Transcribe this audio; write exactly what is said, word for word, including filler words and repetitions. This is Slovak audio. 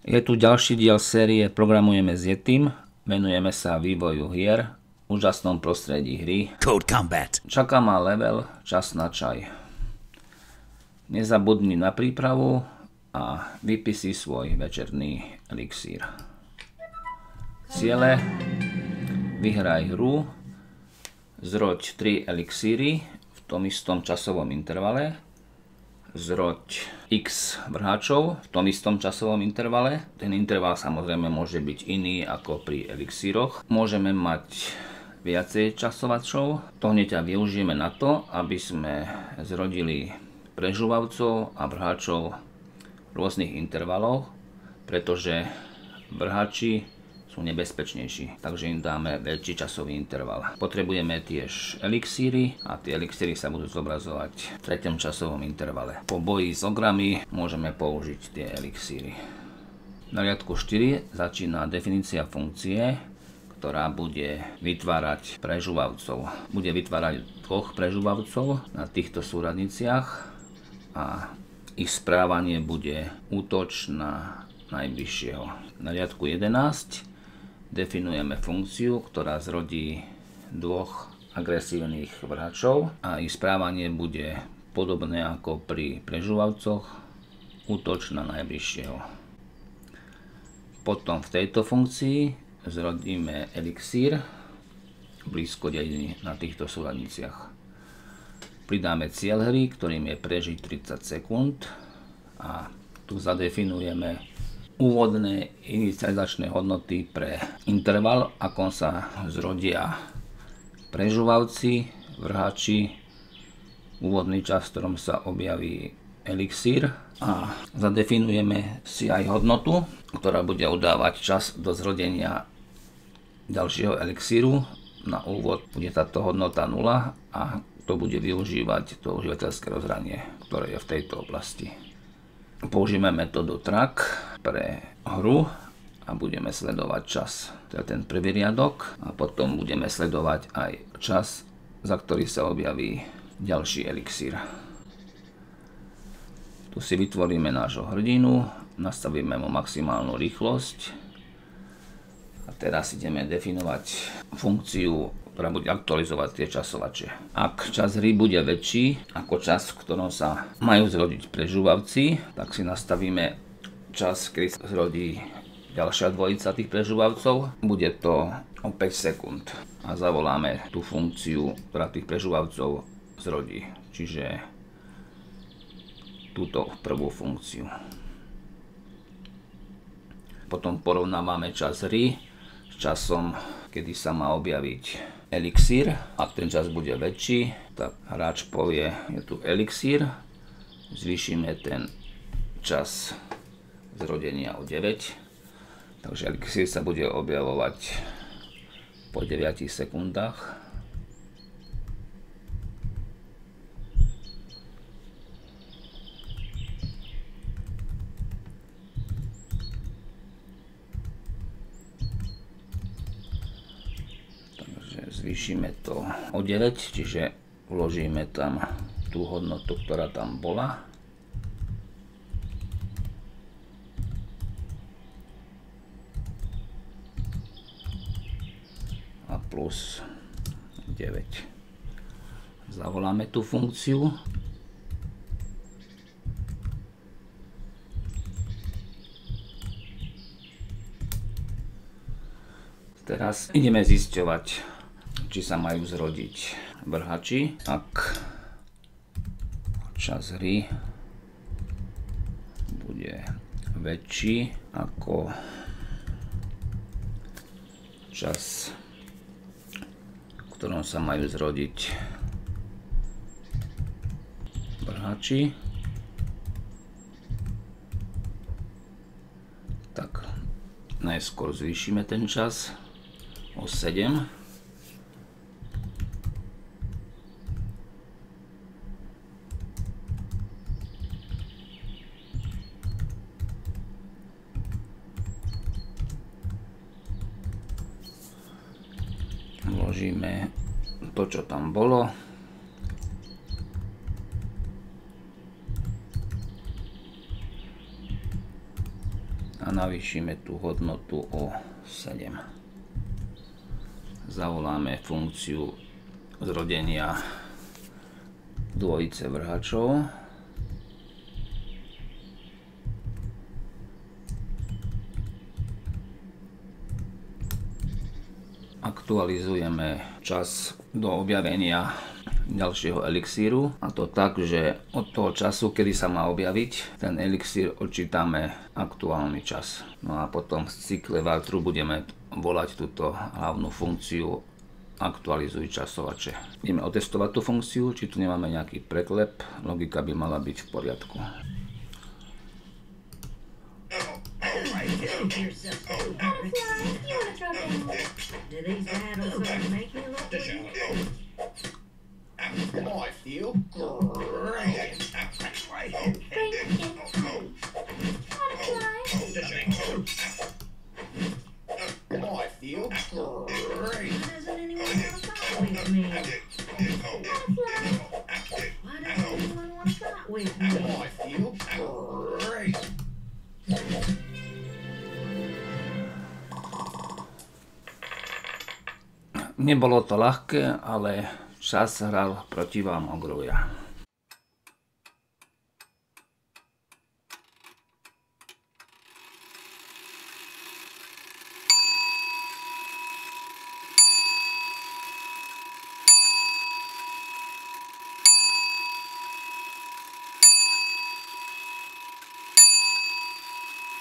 Je tu ďalší diel série Programujeme s Yetim. Venujeme sa vývoju hier v úžasnom prostredí hry Code Combat. Čaká ma level, čas na čaj. Nezabudni na prípravu a vypij si svoj večerný elixír. Ciele: vyhraj hru, zroď tri elixíry v tom istom časovom intervale, zroď x vrhačov v tom istom časovom intervale. Ten interval samozrejme môže byť iný ako pri elixíroch. Môžeme mať viacej časovačov. To hneď využijeme na to, aby sme zrodili prežúvavcov a vrhačov rôznych intervalov, pretože vrhači sú nebezpečnejší, takže im dáme väčší časový interval. Potrebujeme tiež elixíry a tie elixíry sa budú zobrazovať v treťom časovom intervale. Po boji s ogrami môžeme použiť tie elixíry. Na riadku štyri začína definícia funkcie, ktorá bude vytvárať prežúvavcov. Bude vytvárať dvoch prežúvavcov na týchto súradniciach a ich správanie bude útoč na najbližšieho. Na riadku jedenásť definujeme funkciu, ktorá zrodí dvoch agresívnych vrhačov a ich správanie bude podobné ako pri prežúvavcoch, útoč na najbližšieho. Potom v tejto funkcii zrodíme elixír blízko dediny na týchto súradniciach. Pridáme cieľ hry, ktorým je prežiť tridsať sekúnd a tu zadefinujeme úvodné inicializačné hodnoty pre interval, akom sa zrodia prežúvavci, vrhači, úvodný čas, v ktorom sa objaví elixír a zadefinujeme si aj hodnotu, ktorá bude udávať čas do zrodenia ďalšieho elixíru. Na úvod bude táto hodnota nula a to bude využívať to užívateľské rozhranie, ktoré je v tejto oblasti. Použijeme metódu track pre hru a budeme sledovať čas. To je ten prvý riadok a potom budeme sledovať aj čas, za ktorý sa objaví ďalší elixír. Tu si vytvoríme nášho hrdinu, nastavíme mu maximálnu rýchlosť a teraz ideme definovať funkciu, ktorá bude aktualizovať tie časovače. Ak čas hry bude väčší ako čas, v ktorom sa majú zrodiť prežúvavci, tak si nastavíme čas, kedy sa zrodí ďalšia dvojica tých prežúvavcov. Bude to o päť sekúnd a zavoláme tú funkciu, ktorá tých prežúvavcov zrodí. Čiže túto prvú funkciu. Potom porovnávame čas hry s časom, kedy sa má objaviť elixír. Ak ten čas bude väčší, tak hráč povie, je tu elixír, zvýšime ten čas zrodenia o deväť, takže elixír sa bude objavovať po deviatich sekundách. Zvýšime to o deväť, čiže vložíme tam tú hodnotu, ktorá tam bola. A plus deväť. Zavoláme tú funkciu. Teraz ideme zisťovať, či sa majú zrodiť vrhači. Ak čas hry bude väčší ako čas, v ktorom sa majú zrodiť vrhači, tak najskôr zvýšime ten čas o sedem. Vložíme to, čo tam bolo. A navýšime tú hodnotu o sedem. Zavoláme funkciu zrodenia dvojice vrhačov. Aktualizujeme čas do objavenia ďalšieho elixíru, a to tak, že od toho času, kedy sa má objaviť ten elixír, odčítame aktuálny čas. No a potom v cykle while true budeme volať túto hlavnú funkciu aktualizuj časovače. Ideme otestovať tú funkciu, či tu nemáme nejaký preklep. Logika by mala byť v poriadku. I feel great. I feel great. Why doesn't anyone want to fight with me? Why doesn't anyone want to fight with me? I feel great. Nebolo to ľahké, ale čas hral proti vám, ogrovia.